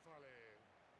González.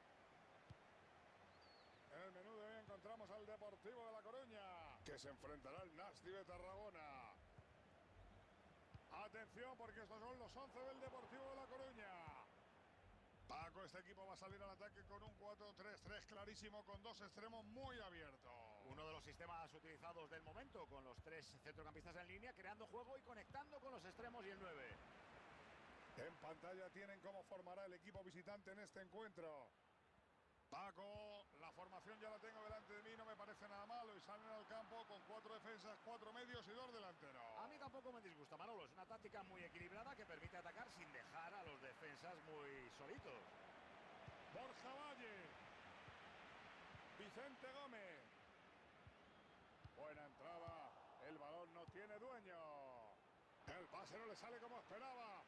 En el menú de hoy encontramos al Deportivo de La Coruña, que se enfrentará al Nasti de Tarragona. Atención, porque estos son los 11 del Deportivo de La Coruña. Paco, este equipo va a salir al ataque con un 4-3-3 clarísimo, con dos extremos muy abiertos. Uno de los sistemas utilizados del momento, con los tres centrocampistas en línea, creando juego y conectando con los extremos y el 9. En pantalla tienen cómo formará el equipo visitante en este encuentro. Paco, la formación ya la tengo delante de mí, no me parece nada malo, y salen al campo con 4 defensas, 4 medios y 2 delanteros. A mí tampoco me disgusta, Manolo. Es una táctica muy equilibrada que permite atacar sin dejar a los defensas muy solitos. Borja Valle. Vicente Gómez. Buena entrada. El balón no tiene dueño. El pase no le sale como esperaba.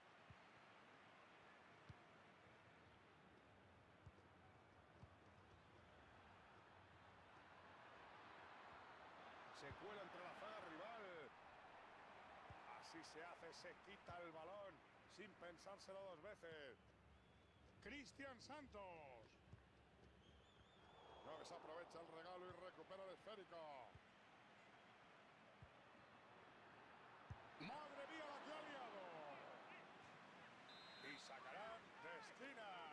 Se cuela entre la zaga rival. Así se hace, se quita el balón sin pensárselo dos veces. Cristian Santos. No desaprovecha el regalo y recupera el esférico. ¡Madre mía la que ha liado! Y sacarán de esquina.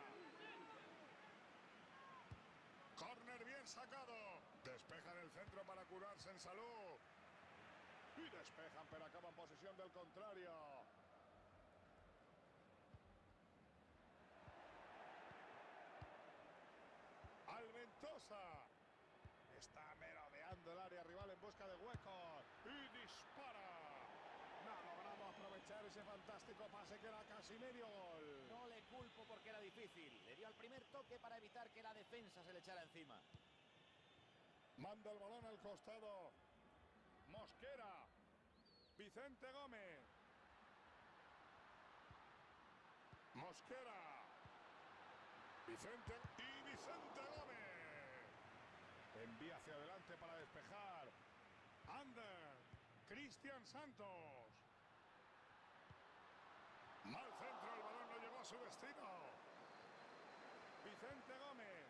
Córner bien sacado. Despejan el centro para curarse en salud. Y despejan, pero acaba en posesión del contrario. Alventosa. Está merodeando el área rival en busca de huecos. Y dispara. No ha logrado aprovechar ese fantástico pase que era casi medio gol. No le culpo porque era difícil. Le dio al primer toque para evitar que la defensa se le echara encima. Manda el balón al costado. Mosquera. Vicente Gómez. Mosquera. Vicente y Vicente Gómez. Envía hacia adelante para despejar. Ander. Cristian Santos. Mal centro, el balón no llegó a su destino. Vicente Gómez.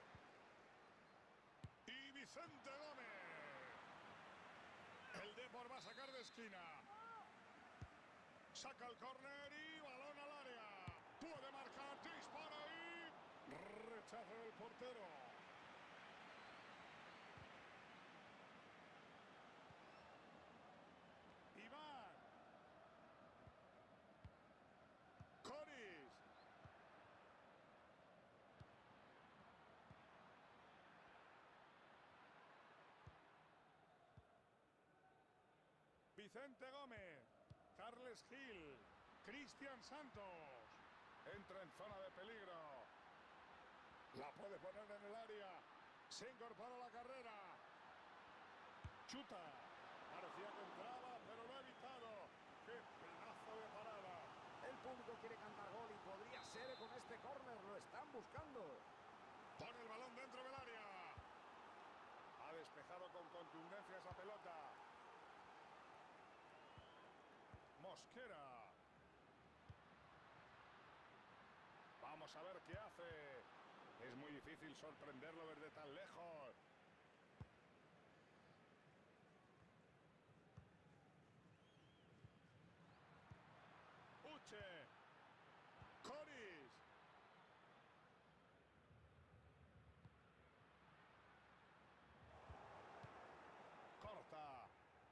Y Vicente Gómez. El Depor va a sacar de esquina. Saca el córner y balón al área. Puede marcar, dispara y rechazo del portero. Iván. Coris. Vicente Gómez. Carles Gil. Cristian Santos. Entra en zona de peligro. La puede poner en el área. Se incorpora a la carrera. Chuta. Parecía que entraba, pero lo ha evitado. ¡Qué pedazo de parada! El público quiere cantar gol y podría ser con este córner. Lo están buscando. Pone el balón dentro del área. Ha despejado con contundencia esa pelota. Mosquera. Vamos a ver qué hace. Es muy difícil sorprenderlo desde tan lejos. Uche. Coris. Corta.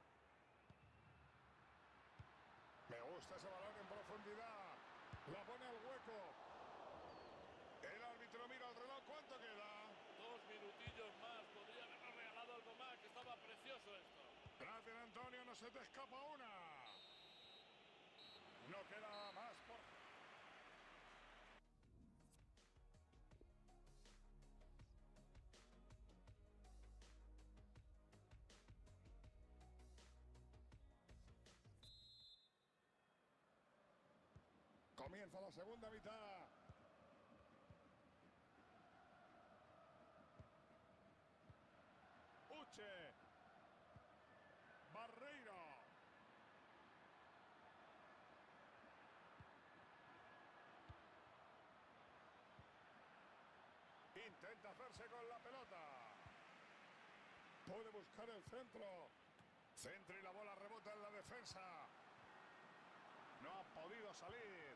Me gusta ese balón en profundidad. La pone al hueco. El árbitro mira el reloj. ¿Cuánto queda? 2 minutillos más. Podría habernos regalado algo más, que estaba precioso esto. Gracias, Antonio. No se te escapa una. No queda más por... Comienza la segunda mitad. Uche. Barreiro. Puede buscar el centro. Centro y la bola rebota en la defensa. No ha podido salir.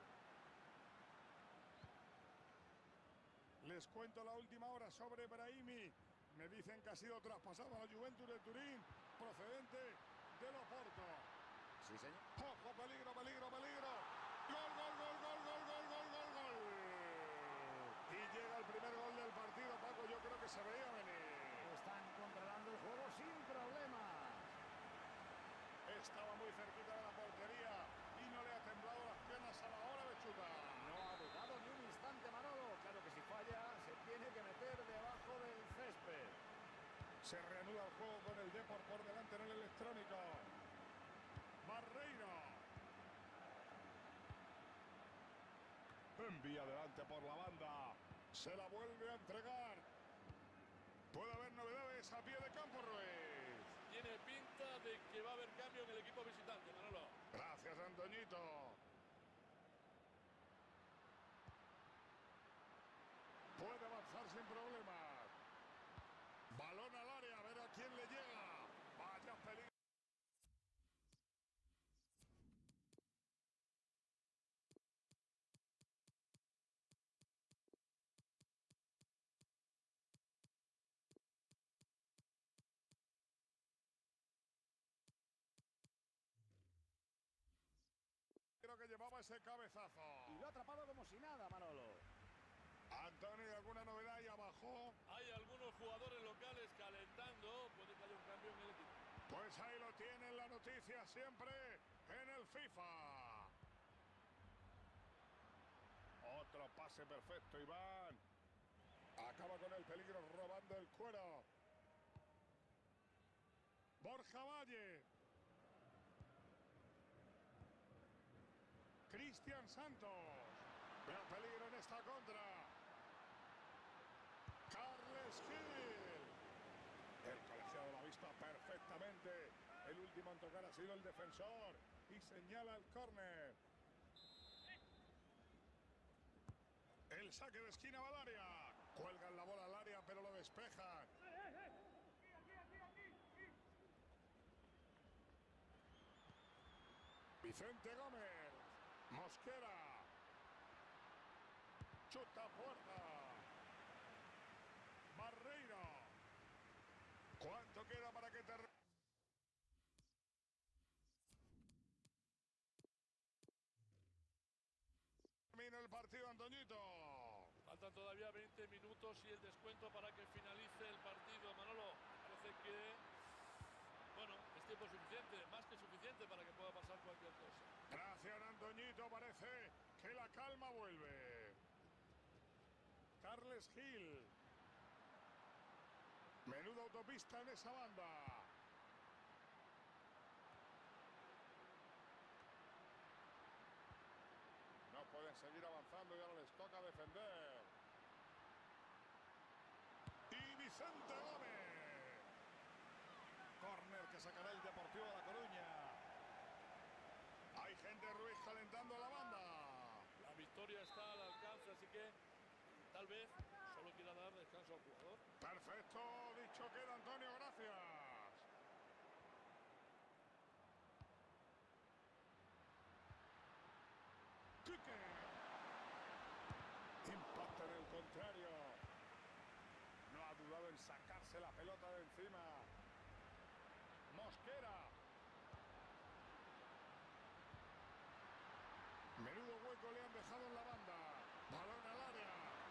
Les cuento la última hora sobre Brahimi. Me dicen que ha sido traspasado a la Juventus de Turín, procedente del Oporto. Sí, señor. ¡Ojo, peligro, peligro, peligro! ¡Gol, gol, gol, gol, gol, gol, gol, gol, gol! Y llega el primer gol del partido, Paco. Yo creo que se veía venir. Están controlando el juego sin problemas. Estaba muy cerquita de la portería y no le ha temblado las piernas a la hora de chutar. No ha dudado ni un instante Manolo. Claro que si falla, se tiene que meter debajo del césped. Se reanuda el juego con el Depor por delante en el electrónico. Barreiro. Envía adelante por la banda. Se la vuelve a entregar. Puede haber novedades a pie de campo, Ruiz. Tiene pinta de que va a haber cambio en el equipo visitante, Manolo. Gracias, Antoñito. Puede avanzar sin problemas. Balón al área, a ver a quién le llega. Vaya peligro. Creo que llevaba ese cabezazo. Y lo ha atrapado como si nada, Manolo. Antonio, ¿alguna novedad ahí abajo? Hay algunos jugadores locales calentando. Puede que haya un cambio en el equipo. Pues ahí lo tienen, la noticia siempre en el FIFA. Otro pase perfecto, Iván. Acaba con el peligro robando el cuero. Borja Valle. Cristian Santos. Veo peligro en esta contra. Carles Gil. El colegiado lo ha visto perfectamente. El último en tocar ha sido el defensor. Y señala el córner. El saque de esquina va al área. Cuelgan la bola al área, pero lo despejan. Vicente Gómez. Mosquera. Chuta puerta. Barreiro. ¿Cuánto queda para que termine el partido, Antoñito? Faltan todavía 20 minutos y el descuento para que finalice el partido, Manolo. Parece que, bueno, es tiempo suficiente, más que suficiente para que pueda pasar cualquier cosa. Gracias, Antoñito. Parece que la calma vuelve. Carles Gil. Menuda autopista en esa banda. No pueden seguir avanzando y ahora les toca defender. Y Vicente Gómez. Córner que sacará el Deportivo de La Coruña. Hay gente, Ruiz, calentando a la banda. La victoria está al alcance, así que tal vez solo quiera dar descanso al jugador. Perfecto, dicho queda, Antonio, gracias. Quique. Impacta en el contrario. No ha dudado en sacarse la pelota de encima. Mosquera. Menudo hueco le han dejado en la banda. Balón al área.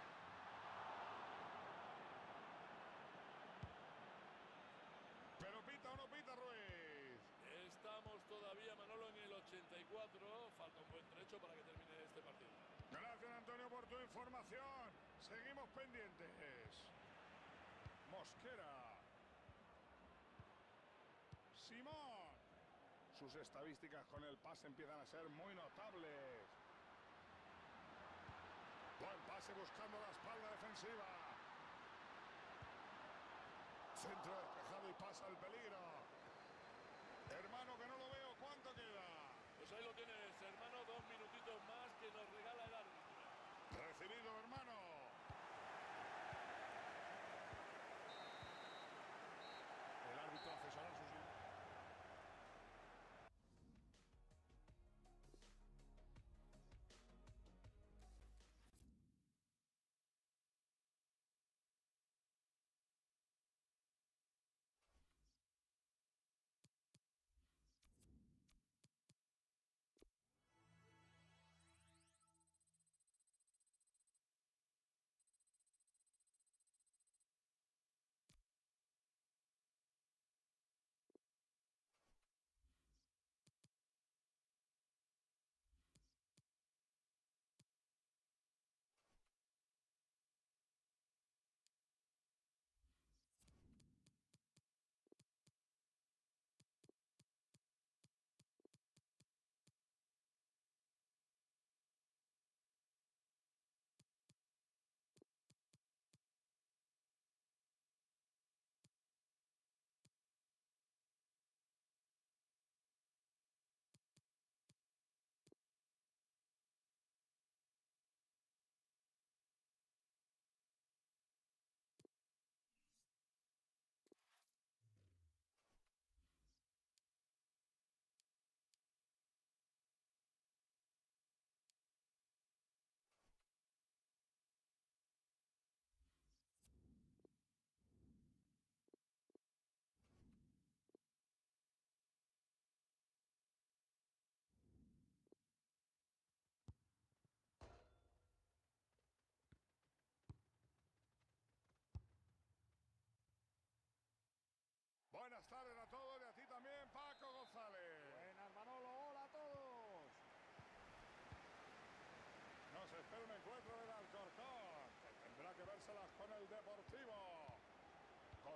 Pero pita o no pita, Ruiz. Estamos todavía, Manolo, en el 84. Falta un buen trecho para que termine este partido. Gracias, Antonio, por tu información. Seguimos pendientes. Mosquera. Simón. Sus estadísticas con el pase empiezan a ser muy notables. Buen pase buscando la espalda defensiva. Centro despejado y pasa el peligro. Hermano, que no lo veo. ¿Cuánto queda? Pues ahí lo tienes, hermano. 2 minutitos más que nos regala el árbitro. Recibido, hermano. El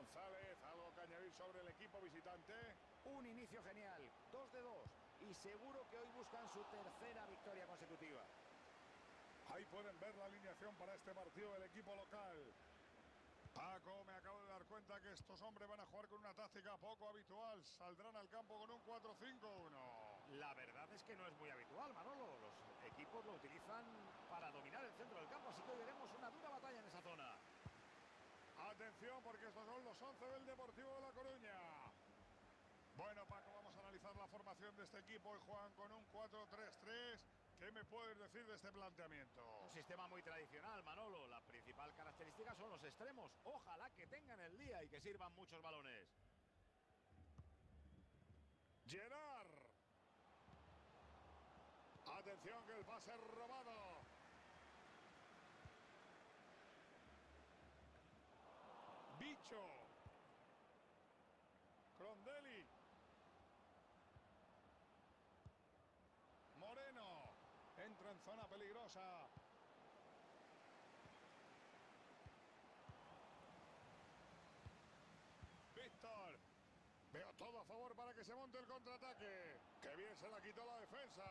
González, ¿algo que añadir sobre el equipo visitante? Un inicio genial, 2 de 2. Y seguro que hoy buscan su tercera victoria consecutiva. Ahí pueden ver la alineación para este partido del equipo local. Paco, me acabo de dar cuenta que estos hombres van a jugar con una táctica poco habitual. Saldrán al campo con un 4-5-1. La verdad es que no es muy habitual, Manolo. Los equipos lo utilizan para dominar el centro del campo, así que hoy veremos una dura batalla en esa zona. Atención, porque estos son los 11 del Deportivo de La Coruña. Bueno, Paco, vamos a analizar la formación de este equipo. Hoy juegan con un 4-3-3. ¿Qué me puedes decir de este planteamiento? Un sistema muy tradicional, Manolo. La principal característica son los extremos. Ojalá que tengan el día y que sirvan muchos balones. Gerard. Atención, que el pase es robado. Bicho. Crondelli. Moreno. Entra en zona peligrosa. Víctor. Veo todo a favor para que se monte el contraataque. ¡Qué bien se la quitó la defensa!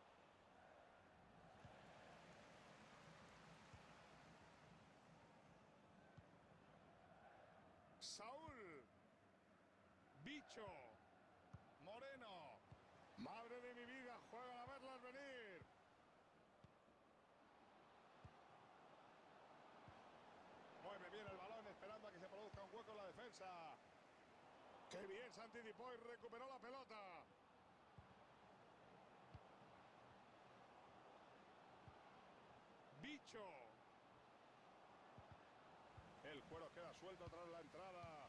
Saúl. Bicho. Moreno. Madre de mi vida, juegan a verlas venir. Mueve bien el balón esperando a que se produzca un hueco en la defensa. ¡Qué bien se anticipó y recuperó la pelota! Bicho. El cuero queda suelto tras la entrada.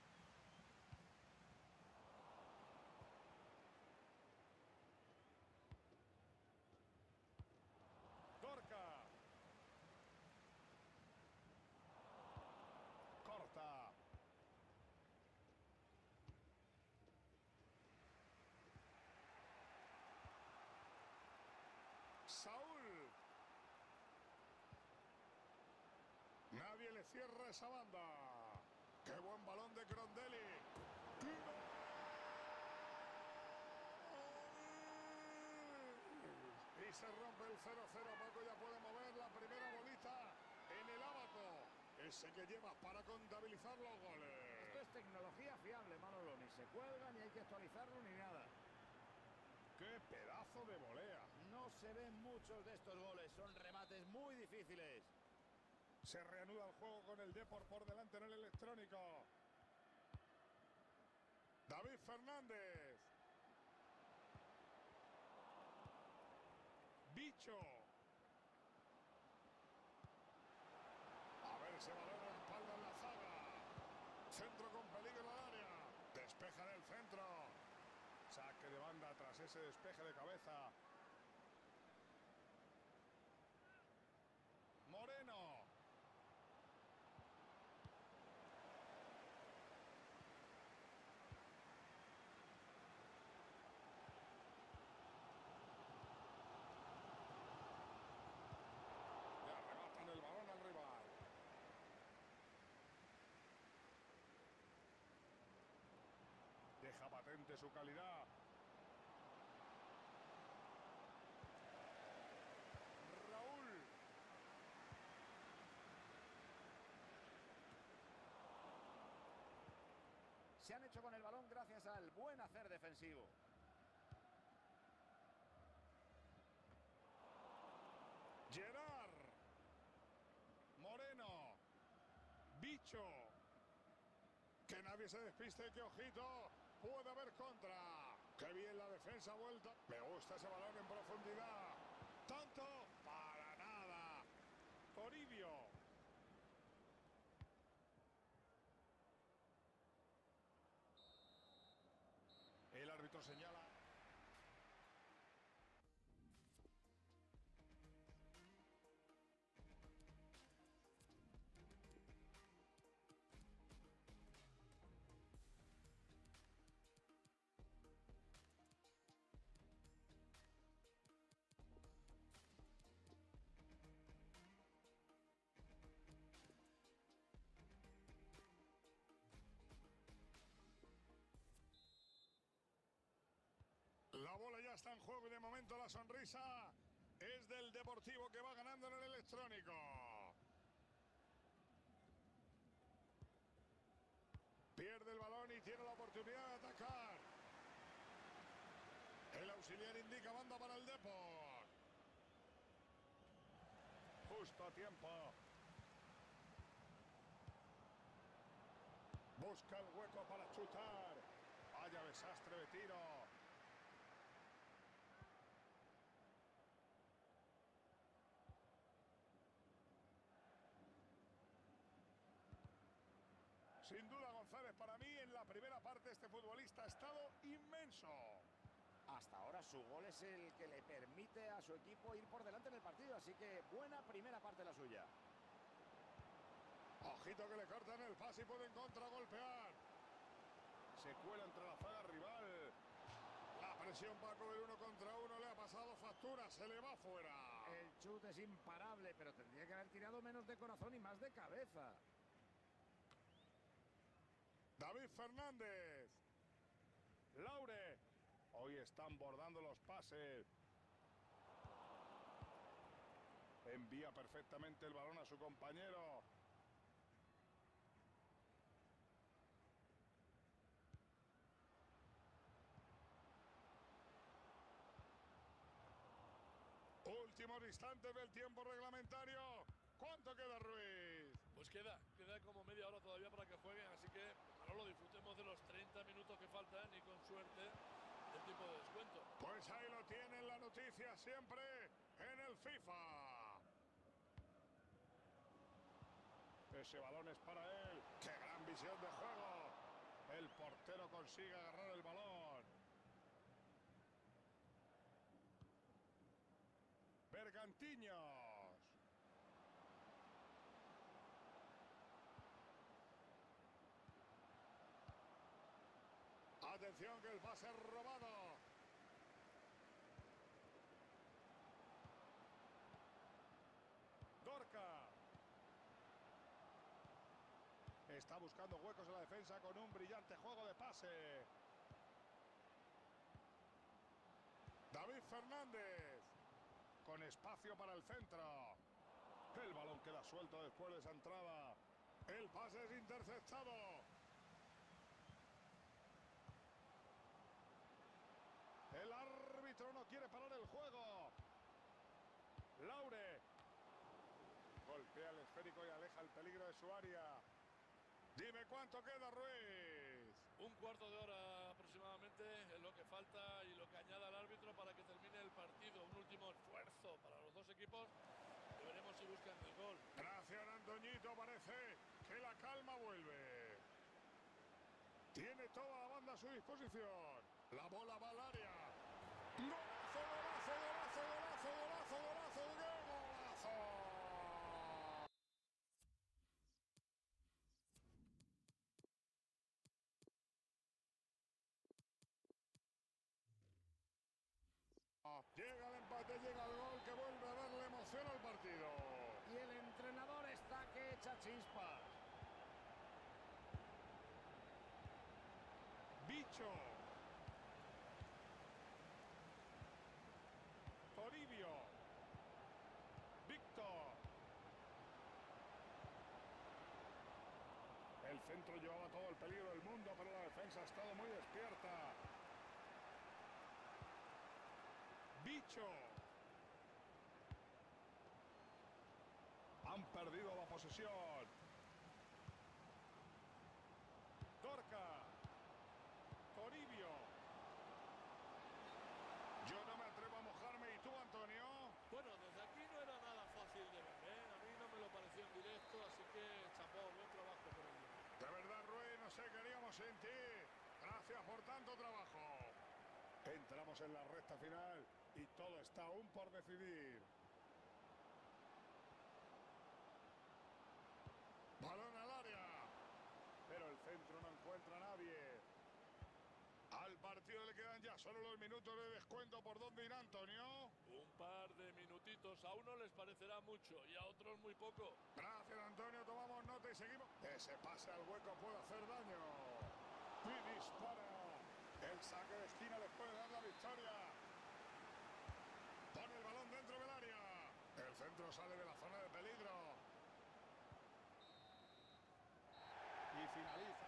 Dorca. Corta. Saúl. Nadie le cierra esa banda. ¡Qué buen balón de Crondelli! Y se rompe el 0-0. Paco ya puede mover la primera bolita en el ábaco. Ese que llevas para contabilizar los goles. Esto es tecnología fiable, Manolo. Ni se cuelga, ni hay que actualizarlo, ni nada. ¡Qué pedazo de volea! No se ven muchos de estos goles. Son remates muy difíciles. Se reanuda el juego con el Depor por delante en el electrónico. David Fernández. Bicho. A ver ese balón respalda en la zaga. Centro con peligro en el área. Despeja en el centro. Saque de banda tras ese despeje de cabeza. Moreno. Le arrebatan el balón al rival. Deja patente su calidad. Raúl. Se han hecho con el balón gracias al buen hacer defensivo. Gerard. Moreno. Bicho. Que nadie se despiste, que ojito. Puede haber contra. ¡Qué bien la defensa vuelta! Me gusta ese balón en profundidad. ¡Tanto! ¡Para nada! Toribio. El árbitro señala. electrónico. Pierde el balón y tiene la oportunidad de atacar. El auxiliar indica banda para el Depor. Justo a tiempo. Busca el hueco para chutar. Vaya desastre de tiro. Sin duda, González, para mí en la primera parte este futbolista ha estado inmenso. Hasta ahora su gol es el que le permite a su equipo ir por delante en el partido, así que buena primera parte la suya. Ojito que le cortan el pase y pueden contragolpear. Se cuela entre la zaga rival. La presión, Paco, del 1 contra 1 le ha pasado factura, se le va fuera. El chute es imparable, pero tendría que haber tirado menos de corazón y más de cabeza. David Fernández. Laure. Hoy están bordando los pases. Envía perfectamente el balón a su compañero. Últimos instantes del tiempo reglamentario. ¿Cuánto queda, Ruiz? Pues queda como media hora todavía para que jueguen, así que Manolo, disfrutemos de los 30 minutos que faltan y con suerte el tiempo de descuento. Pues ahí lo tienen, la noticia siempre en el FIFA. Ese balón es para él. ¡Qué gran visión de juego! El portero consigue agarrar el balón. Bergantiños. Atención que el pase es robado. Dorca. Está buscando huecos en la defensa con un brillante juego de pase. David Fernández. Con espacio para el centro. El balón queda suelto después de esa entrada. El pase es interceptado. El árbitro no quiere parar el juego. Laure. Golpea el esférico y aleja el peligro de su área. Dime cuánto queda, Ruiz. Un cuarto de hora aproximadamente es lo que falta y lo que añada el árbitro para que termine el partido. Un último esfuerzo para los dos equipos y veremos si buscan el gol. Gracias, Antoñito. Parece que la calma vuelve. Tiene toda la banda a su disposición. La bola va al área. ¡Golazo, golazo, golazo, golazo, golazo, golazo, golazo! Llega el empate, llega el gol que vuelve a darle emoción al partido. Y el entrenador está que echa chispas. Bicho. Toribio. Víctor. El centro llevaba todo el peligro del mundo, pero la defensa ha estado muy despierta. Bicho. Han perdido la posesión. Dorca. Toribio. Yo no me atrevo a mojarme. ¿Y tú, Antonio? Bueno, desde aquí no era nada fácil de ver, ¿eh? A mí no me lo pareció en directo, así que chapó, buen trabajo por ello. De verdad, Ruiz, no sé qué haríamos sin ti. Gracias por tanto trabajo. Entramos en la recta final y todo está aún por decidir. Balón al área. Pero el centro no encuentra a nadie. Al partido le quedan ya solo los minutos de descuento. ¿Por dónde irá, Antonio? Un par de minutitos, a unos les parecerá mucho y a otros muy poco. Gracias, Antonio, tomamos nota y seguimos. Ese pase al hueco puede hacer daño. Y dispara. El saque de esquina les puede dar la victoria. Pone el balón dentro del área. El centro sale de la zona de finaliza.